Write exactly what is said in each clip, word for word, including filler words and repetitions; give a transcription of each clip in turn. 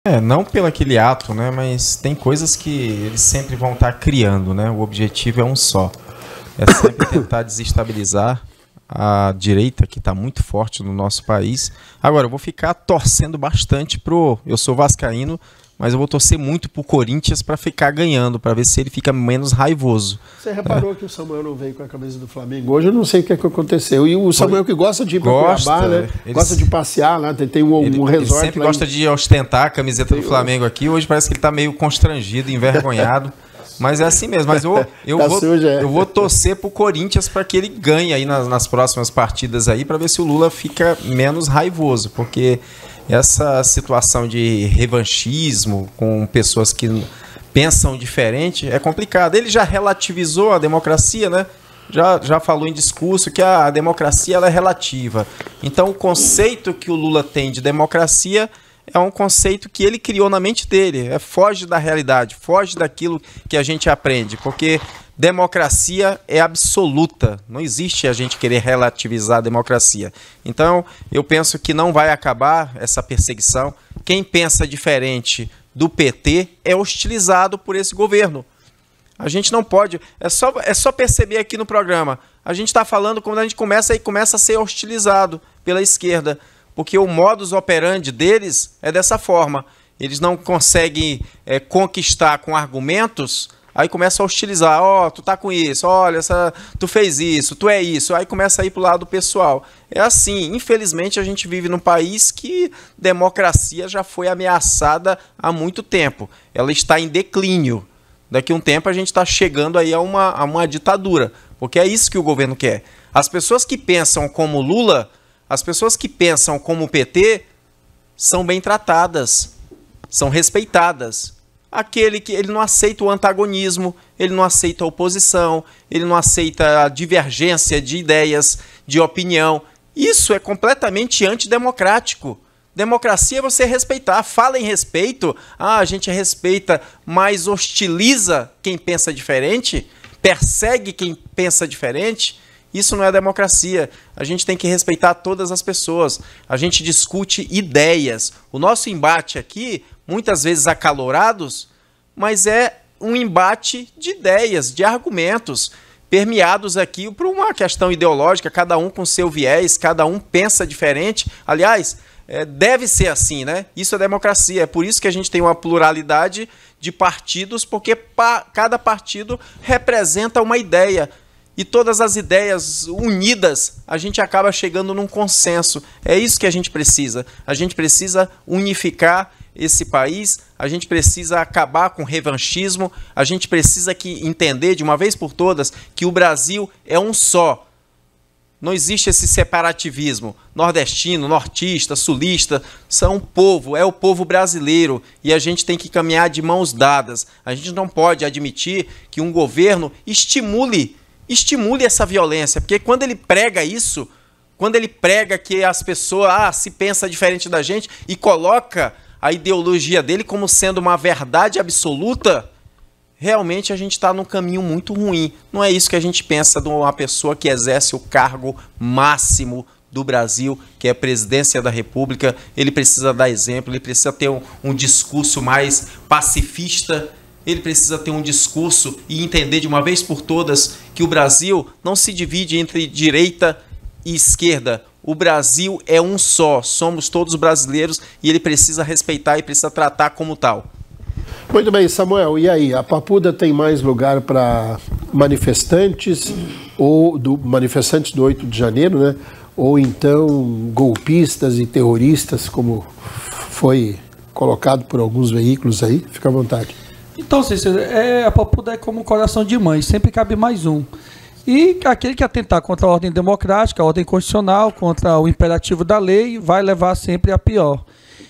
É, não pelo aquele ato, né? Mas tem coisas que eles sempre vão estar criando, né? O objetivo é um só. É sempre tentar desestabilizar a direita, que está muito forte no nosso país. Agora, eu vou ficar torcendo bastante pro... Eu sou vascaíno, mas eu vou torcer muito pro Corinthians para ficar ganhando, para ver se ele fica menos raivoso. Você reparou, né, que o Samuel não veio com a camisa do Flamengo hoje? Eu não sei o que, é que aconteceu. E o Samuel que gosta de ir para Cuiabá, né? Eles, gosta de passear lá, tem, tem um, ele, um resort. Ele sempre lá gosta em... de ostentar a camiseta do Flamengo aqui. Hoje parece que ele está meio constrangido, envergonhado. Mas é assim mesmo. Mas eu, eu, tá vou, sujo, é. eu vou torcer pro Corinthians para que ele ganhe aí nas, nas próximas partidas aí, para ver se o Lula fica menos raivoso, porque essa situação de revanchismo com pessoas que pensam diferente é complicado. Ele já relativizou a democracia, né? Já, já falou em discurso que a democracia ela é relativa. Então o conceito que o Lula tem de democracia é um conceito que ele criou na mente dele, é, foge da realidade, foge daquilo que a gente aprende, porque democracia é absoluta, não existe a gente querer relativizar a democracia. Então, eu penso que não vai acabar essa perseguição. Quem pensa diferente do P T é hostilizado por esse governo. A gente não pode, é só, é só perceber aqui no programa, a gente está falando quando a gente começa e começa a ser hostilizado pela esquerda, porque o modus operandi deles é dessa forma. Eles não conseguem é, conquistar com argumentos, aí começa a hostilizar. Ó, oh, tu tá com isso, olha, essa, tu fez isso, tu é isso. Aí começa a ir pro lado pessoal. É assim, infelizmente a gente vive num país que democracia já foi ameaçada há muito tempo. Ela está em declínio. Daqui a um tempo a gente está chegando aí a uma, a uma ditadura, porque é isso que o governo quer. As pessoas que pensam como Lula... As pessoas que pensam como o P T são bem tratadas, são respeitadas. Aquele que ele não aceita o antagonismo, ele não aceita a oposição, ele não aceita a divergência de ideias, de opinião. Isso é completamente antidemocrático. Democracia é você respeitar. Fala em respeito, ah, a gente respeita, mas hostiliza quem pensa diferente, persegue quem pensa diferente. Isso não é democracia. A gente tem que respeitar todas as pessoas. A gente discute ideias. O nosso embate aqui, muitas vezes acalorados, mas é um embate de ideias, de argumentos, permeados aqui por uma questão ideológica, cada um com seu viés, cada um pensa diferente. Aliás, é, deve ser assim, né? Isso é democracia. É por isso que a gente tem uma pluralidade de partidos, porque pa- cada partido representa uma ideia. E todas as ideias unidas, a gente acaba chegando num consenso. É isso que a gente precisa. A gente precisa unificar esse país, a gente precisa acabar com o revanchismo, a gente precisa que entender de uma vez por todas que o Brasil é um só. Não existe esse separativismo. Nordestino, nortista, sulista, são um povo, é o povo brasileiro. E a gente tem que caminhar de mãos dadas. A gente não pode admitir que um governo estimule estimule essa violência, porque quando ele prega isso, quando ele prega que as pessoas ah, se pensa diferente da gente e coloca a ideologia dele como sendo uma verdade absoluta, realmente a gente está num caminho muito ruim. Não é isso que a gente pensa de uma pessoa que exerce o cargo máximo do Brasil, que é a presidência da República. Ele precisa dar exemplo, ele precisa ter um, um discurso mais pacifista. Ele precisa ter um discurso e entender de uma vez por todas que o Brasil não se divide entre direita e esquerda. O Brasil é um só, somos todos brasileiros e ele precisa respeitar e precisa tratar como tal. Muito bem, Samuel, e aí? A Papuda tem mais lugar para manifestantes, ou do, manifestantes do oito de janeiro, né? Ou então golpistas e terroristas, como foi colocado por alguns veículos aí? Fica à vontade. Então, Cícero, é, a Papuda é como um coração de mãe, sempre cabe mais um. E aquele que atentar contra a ordem democrática, a ordem constitucional, contra o imperativo da lei, vai levar sempre a pior.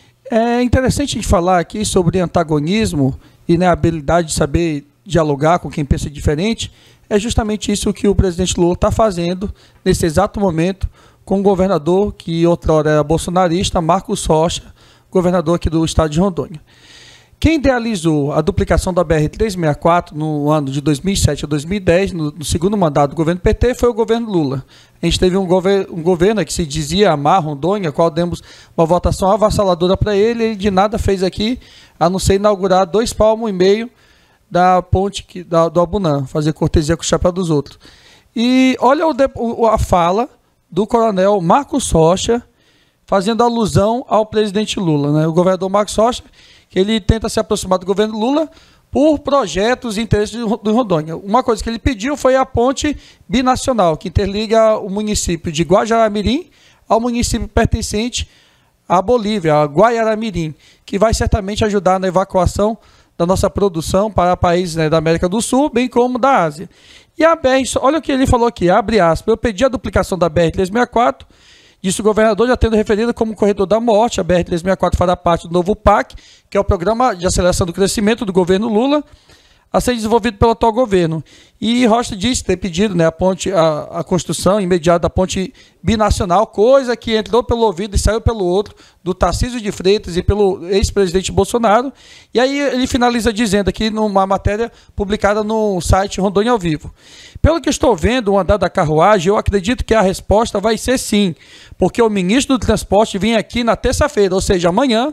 É interessante a gente falar aqui sobre antagonismo e, né, a habilidade de saber dialogar com quem pensa diferente. É justamente isso que o presidente Lula está fazendo nesse exato momento com o governador, que outrora era bolsonarista, Marcos Rocha, governador aqui do estado de Rondônia. Quem idealizou a duplicação da B R trezentos e sessenta e quatro no ano de dois mil e sete a dois mil e dez, no, no segundo mandato do governo P T, foi o governo Lula. A gente teve um, gover um governo que se dizia amar Rondônia, qual demos uma votação avassaladora para ele, ele de nada fez aqui, a não ser inaugurar dois palmos e meio da ponte que, da, do Abunã, fazer cortesia com o chapéu dos outros. E olha o, o, a fala do coronel Marcos Rocha, fazendo alusão ao presidente Lula, né? O governador Marcos Rocha, que ele tenta se aproximar do governo Lula por projetos e interesses do Rondônia. Uma coisa que ele pediu foi a ponte binacional, que interliga o município de Guajará-Mirim ao município pertencente à Bolívia, a Guaiara-Mirim, que vai certamente ajudar na evacuação da nossa produção para países, né, da América do Sul, bem como da Ásia. E a B R, olha o que ele falou aqui, abre aspas, eu pedi a duplicação da B R trezentos e sessenta e quatro, disse o governador, já tendo referido como corredor da morte. A B R trezentos e sessenta e quatro fará parte do novo P A C, que é o Programa de Aceleração do Crescimento do governo Lula, a ser desenvolvido pelo atual governo. E Rocha disse ter pedido, né, a, ponte, a, a construção imediata da ponte binacional, coisa que entrou pelo ouvido e saiu pelo outro, do Tarcísio de Freitas e pelo ex-presidente Bolsonaro. E aí ele finaliza dizendo aqui numa matéria publicada no site Rondônia ao Vivo. Pelo que estou vendo, o andar da carruagem, eu acredito que a resposta vai ser sim, porque o ministro do Transporte vem aqui na terça-feira, ou seja, amanhã,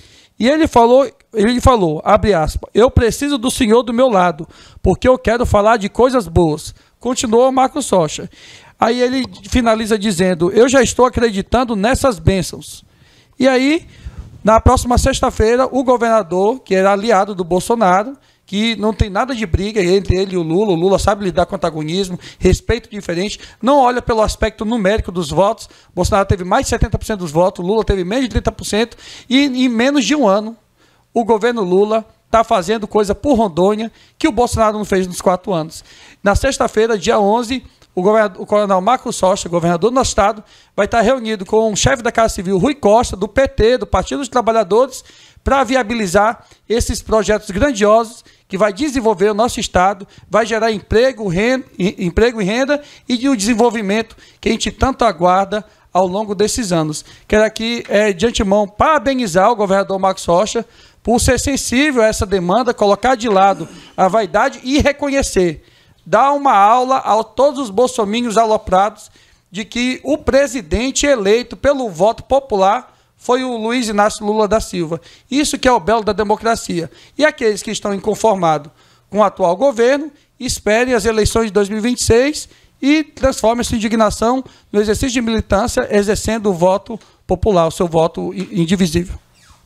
e ele falou, ele falou, abre aspas, eu preciso do senhor do meu lado, porque eu quero falar de coisas boas. Continuou Marcos Rocha. Aí ele finaliza dizendo, eu já estou acreditando nessas bênçãos. E aí, na próxima sexta-feira, o governador, que era aliado do Bolsonaro, que não tem nada de briga entre ele e o Lula, o Lula sabe lidar com antagonismo, respeito diferente, não olha pelo aspecto numérico dos votos. Bolsonaro teve mais de setenta por cento dos votos, o Lula teve menos de trinta por cento, e em menos de um ano, o governo Lula está fazendo coisa por Rondônia que o Bolsonaro não fez nos quatro anos. Na sexta-feira, dia onze, o, o coronel Marcos Rocha, governador do nosso estado, vai estar reunido com o chefe da Casa Civil, Rui Costa, do P T, do Partido dos Trabalhadores, para viabilizar esses projetos grandiosos que vai desenvolver o nosso estado, vai gerar emprego, renda, emprego e renda e o desenvolvimento que a gente tanto aguarda ao longo desses anos. Quero aqui, é, de antemão, parabenizar o governador Marcos Rocha por ser sensível a essa demanda, colocar de lado a vaidade e reconhecer, dar uma aula a todos os bolsominions aloprados de que o presidente eleito pelo voto popular foi o Luiz Inácio Lula da Silva. Isso que é o belo da democracia. E aqueles que estão inconformados com o atual governo, esperem as eleições de dois mil e vinte e seis e transformem sua indignação no exercício de militância, exercendo o voto popular, o seu voto indivisível.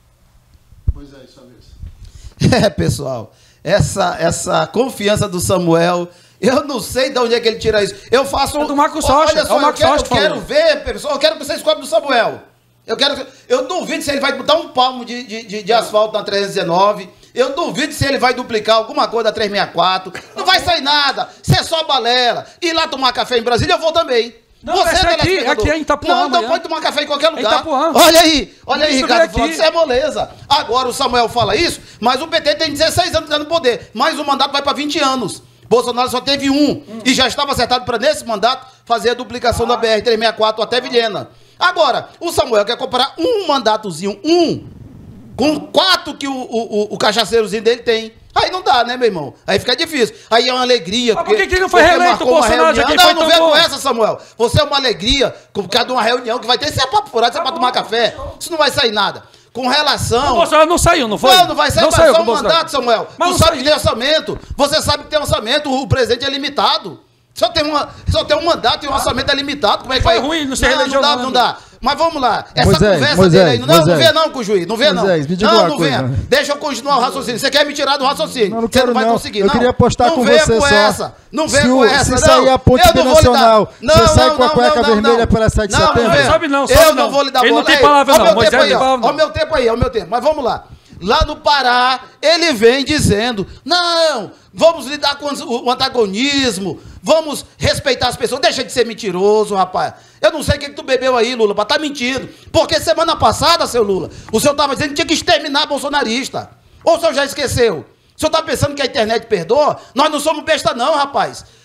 Pois é, isso mesmo. É, pessoal, essa, essa confiança do Samuel, eu não sei de onde é que ele tira isso. Eu faço... É do Marcos Rocha. Olha só, é o Marcos eu, quero, eu quero ver, pessoal, eu quero que vocês cobrem do Samuel. Eu, quero, eu duvido se ele vai botar um palmo de, de, de, de asfalto na trezentos e dezenove. Eu duvido se ele vai duplicar alguma coisa da trezentos e sessenta e quatro. Não vai sair nada. Isso é só balela. Ir lá tomar café em Brasília, eu vou também. Não, você é aqui, aqui em Itapuã. Não, não pode tomar café em qualquer lugar. Olha aí, olha aí, Ricardo. Falando, isso é moleza. Agora o Samuel fala isso, mas o P T tem dezesseis anos no poder. Mas o mandato vai para vinte anos. Bolsonaro só teve um. Hum. E já estava acertado para, nesse mandato, fazer a duplicação ah. da B R trezentos e sessenta e quatro até Vilhena. Agora, o Samuel quer comparar um mandatozinho, um, com quatro que o, o, o cachaceirozinho dele tem. Aí não dá, né, meu irmão? Aí fica difícil. Aí é uma alegria. Mas por que ele não foi reeleito, o Bolsonaro? Já não, não vem com essa, Samuel. Você é uma alegria por causa de uma reunião que vai ter. Isso é papo furado, isso é pra tomar café. Isso não vai sair nada. Com relação... O Bolsonaro não saiu, não foi? Não, não vai sair. Não vai saiu só um mandato, Samuel. Mas tu sabe saiu. que tem orçamento. Você sabe que tem orçamento. O presidente é limitado. Só tem, uma, só tem um mandato e o orçamento é limitado. Como é que foi vai? ruim, não sei. Não, não dá, não dá. Mas vamos lá. Essa Moisés, conversa Moisés, dele aí. Não, Moisés. não vê não com o juiz. Não vê Moisés, não. me diga não, uma não coisa. venha. Deixa eu continuar o raciocínio. Você quer me tirar do raciocínio. Não, não você quero não vai não. conseguir. Eu não. queria apostar não com venha você com só. essa. Não venha se com o, essa. Se não. sair a ponte binacional, não, você sai não, com a cueca não, vermelha não, para sete de não, setembro? Não, não sabe não, eu sabe não vou lhe dar bola. Ele não tem palavra não. Moisés aí, ó. Olha o meu tempo aí, olha o meu tempo. Mas vamos lá. Lá no Pará, ele vem dizendo, não, vamos lidar com o antagonismo, vamos respeitar as pessoas. Deixa de ser mentiroso, rapaz. Eu não sei o que, que tu bebeu aí, Lula, pra tá mentindo. Porque semana passada, seu Lula, o senhor estava dizendo que tinha que exterminar bolsonarista. Ou o senhor já esqueceu? O senhor está pensando que a internet perdoa? Nós não somos besta não, rapaz.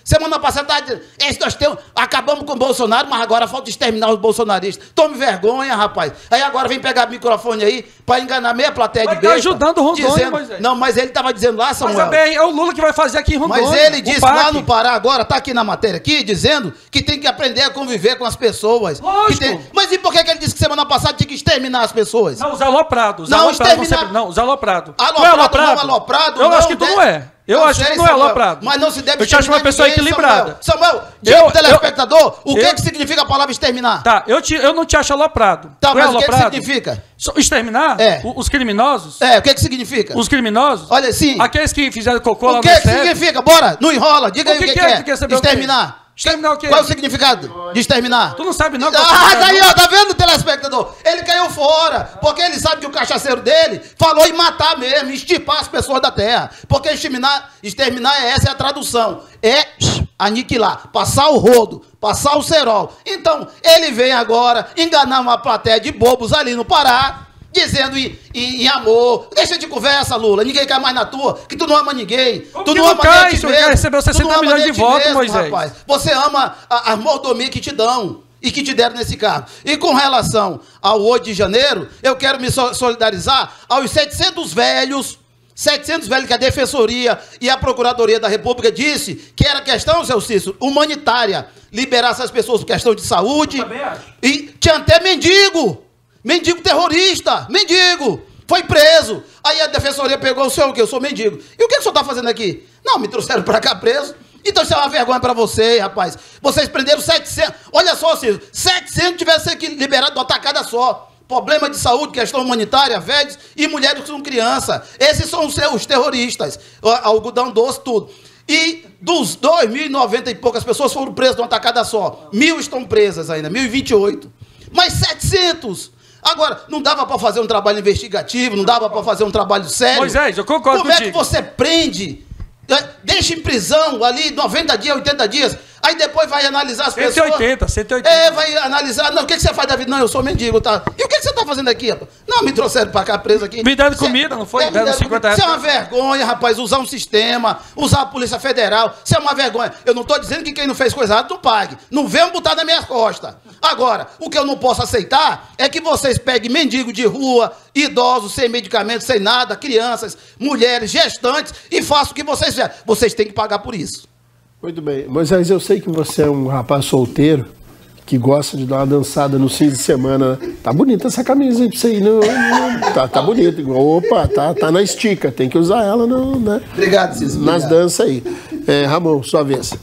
Semana passada, tá dizendo, nós temos, acabamos com o Bolsonaro, mas agora falta exterminar os bolsonaristas. Tome vergonha, rapaz. Aí agora vem pegar o microfone aí para enganar meia plateia de besta. Tá ajudando o Rondônia, dizendo, Moisés. Não, mas ele estava dizendo lá, Samuel. Mas também é o Lula que vai fazer aqui em Rondônia. Mas ele disse lá no Pará agora, tá aqui na matéria aqui, dizendo que tem que aprender a conviver com as pessoas. Lógico. Tem... Mas e por que, que ele disse que semana passada tinha que exterminar as pessoas? Não, os aloprados. Não, exterminar... Sempre... Não, os aloprados. Aloprado, não é aloprado? Não, aloprado, Eu não, acho que tu né? não é. Eu não acho sei, que não é Samuel, aloprado. Mas não se deve Eu te acho uma pessoa ninguém, equilibrada. Samuel, Samuel diga eu, pro telespectador eu, o que, eu, que significa a palavra exterminar. Tá, eu, te, eu não te acho aloprado. Tá, tu mas é o que, aloprado? que significa? Exterminar? É. Os criminosos? É, o que, que significa? Os criminosos? Olha, sim. Aqueles que fizeram cocô lá o no que, que sede. significa? Bora, não enrola, diga O aí que o que, que que é é. que tu quer saber o quê? Exterminar. Exterminar o quê? Qual é o significado de exterminar? Tu não sabe não. Ah, daí, ó, tá vendo, telespectador? Ele caiu fora, porque ele sabe que o cachaceiro dele falou em matar mesmo, estipar as pessoas da terra. Porque exterminar, exterminar é essa é a tradução. É aniquilar, passar o rodo, passar o cerol. Então, ele vem agora enganar uma plateia de bobos ali no Pará, dizendo em, em, em amor. Deixa de conversa, Lula. Ninguém cai mais na tua, que tu não ama ninguém. O tu que não ama cai, nem a ti senhor, mesmo. recebeu sessenta milhões de votos, mesmo, Moisés. Rapaz. Você ama a, a mordomia que te dão e que te deram nesse cargo. E com relação ao oito de janeiro, eu quero me solidarizar aos setecentos velhos, setecentos velhos que a Defensoria e a Procuradoria da República disse que era questão, seu Cícero, humanitária. Liberar essas pessoas por questão de saúde. E tinha até mendigo. Mendigo terrorista, mendigo, foi preso. Aí a Defensoria pegou o senhor, o quê? Eu sou mendigo. E o que, que o senhor está fazendo aqui? Não, me trouxeram para cá preso. Então isso é uma vergonha para você, rapaz. Vocês prenderam setecentos. Olha só, Cícero, setecentos tivessem que liberado de uma tacada só. Problema de saúde, questão humanitária, velhos e mulheres que são crianças. Esses são os seus terroristas. O algodão doce, tudo. E dos dois mil e noventa e poucas pessoas foram presas de uma tacada só. Mil estão presas ainda, mil e vinte e oito. Mas setecentos... Agora, não dava para fazer um trabalho investigativo, não dava para fazer um trabalho sério. Moisés, eu concordo Como contigo. é que você prende, deixa em prisão ali noventa dias, oitenta dias, aí depois vai analisar as pessoas... cento e oitenta, cento e oitenta. É, vai analisar... Não, o que, que você faz da vida? Não, eu sou mendigo, tá? E o que, que você está fazendo aqui, rapaz? Não, me trouxeram para cá preso aqui. Me deram comida, não foi? É, Me deram cinquenta reais. Isso é uma vergonha, rapaz, usar um sistema, usar a Polícia Federal, isso é uma vergonha. Eu não estou dizendo que quem não fez coisa errada não pague. Não venham botar na minha costa. Agora, o que eu não posso aceitar é que vocês peguem mendigo de rua, idosos, sem medicamento, sem nada, crianças, mulheres, gestantes, e façam o que vocês fizeram. Vocês têm que pagar por isso. Muito bem. Moisés, eu sei que você é um rapaz solteiro, que gosta de dar uma dançada no fim de semana. Tá bonita essa camisa aí pra você ir. No, no, tá, tá bonito. Opa, tá, tá na estica. Tem que usar ela no, né? Obrigado, Cícero. Nas danças aí. É, Ramon, sua vez.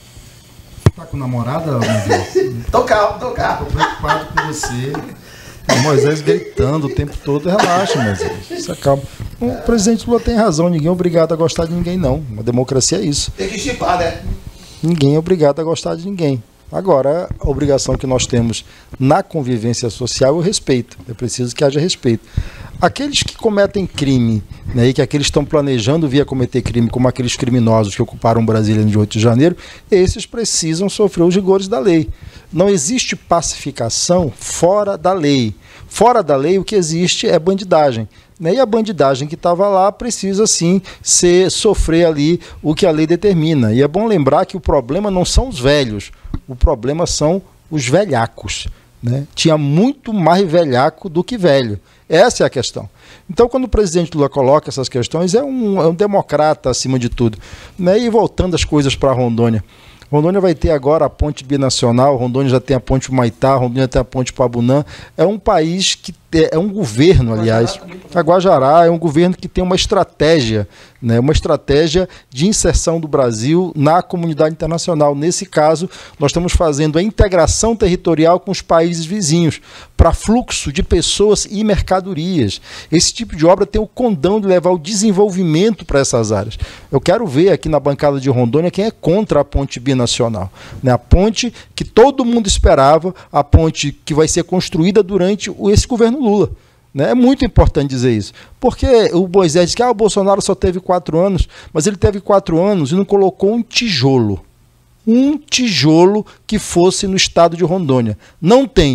Tá com namorada, Moisés? Tô calmo, tô calmo. Tô preocupado com você. O Moisés gritando o tempo todo. Relaxa, Moisés. Se acalma. O presidente Lula tem razão. Ninguém é obrigado a gostar de ninguém, não. Uma democracia é isso. Tem que chipar, né? Ninguém é obrigado a gostar de ninguém. Agora, a obrigação que nós temos na convivência social é o respeito. É preciso que haja respeito. Aqueles que cometem crime, né, e que aqueles estão planejando vir a cometer crime, como aqueles criminosos que ocuparam Brasília no dia oito de janeiro, esses precisam sofrer os rigores da lei. Não existe pacificação fora da lei. Fora da lei, o que existe é bandidagem. Né? E a bandidagem que estava lá precisa, sim, ser, sofrer ali o que a lei determina. E é bom lembrar que o problema não são os velhos, o problema são os velhacos. Né? Tinha muito mais velhaco do que velho. Essa é a questão. Então, quando o presidente Lula coloca essas questões, é um, é um democrata acima de tudo. Né? E voltando as coisas para Rondônia. Rondônia vai ter agora a ponte binacional, Rondônia já tem a ponte Humaitá, Rondônia tem a ponte Pabunã. É um país que é um governo, aliás, a Guajará é um governo que tem uma estratégia, né, uma estratégia de inserção do Brasil na comunidade internacional. Nesse caso, nós estamos fazendo a integração territorial com os países vizinhos, para fluxo de pessoas e mercadorias. Esse tipo de obra tem o condão de levar o desenvolvimento para essas áreas. Eu quero ver aqui na bancada de Rondônia quem é contra a ponte binacional. Né, a ponte que todo mundo esperava, a ponte que vai ser construída durante esse governo Lula. Né? É muito importante dizer isso. Porque o Moisés disse que ah, o Bolsonaro só teve quatro anos, mas ele teve quatro anos e não colocou um tijolo. Um tijolo que fosse no estado de Rondônia. Não tem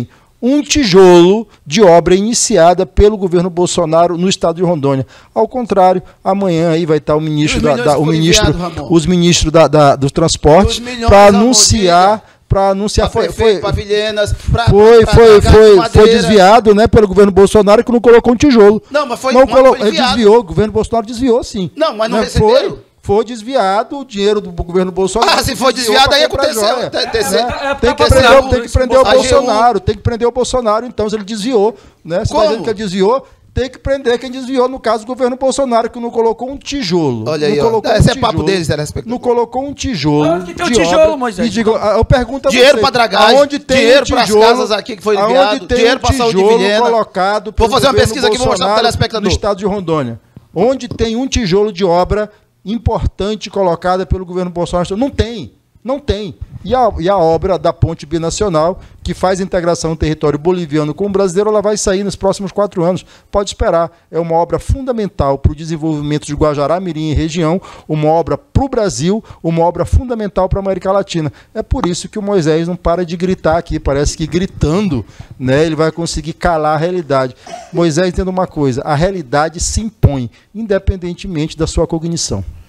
um tijolo de obra iniciada pelo governo Bolsonaro no estado de Rondônia. Ao contrário, amanhã aí vai estar o ministro, da, da, o ministro enviado, os ministros da, da, dos transportes para anunciar... Para anunciar, foi, foi, pra Vilhenas, pra, foi, pra, foi, pra foi, foi desviado, né, pelo governo Bolsonaro, que não colocou um tijolo. Não, mas foi, não mas colo... foi Ele desviou, o governo Bolsonaro desviou, sim. Não, mas não, não receberam? Foi, foi desviado o dinheiro do governo Bolsonaro. Ah, se foi desviado, aí aconteceu. É, tem, tem que prender, tem que prender o Bolsonaro, tem que prender o Bolsonaro, então, se ele desviou, né? Se está dizendo que ele desviou, tem que prender quem desviou, no caso, o governo Bolsonaro, que não colocou um tijolo. Olha aí, ó. Esse um é papo deles, telespectador. Não colocou um tijolo. Onde que tem um tijolo, Moisés? E digo, eu pergunto a dinheiro para dragagem, aonde tem dinheiro um para as casas aqui que foi enviado, dinheiro para a saúde de Vilhena. Colocado vou fazer uma pesquisa aqui, vou mostrar para o telespectador. No estado de Rondônia. Onde tem um tijolo de obra importante colocada pelo governo Bolsonaro. Não tem. Não tem. E a, e a obra da ponte binacional, que faz a integração do território boliviano com o brasileiro, ela vai sair nos próximos quatro anos. Pode esperar. É uma obra fundamental para o desenvolvimento de Guajará, Mirim e região, uma obra para o Brasil, uma obra fundamental para a América Latina. É por isso que o Moisés não para de gritar aqui. Parece que gritando, né, ele vai conseguir calar a realidade. Moisés, entenda uma coisa, a realidade se impõe, independentemente da sua cognição.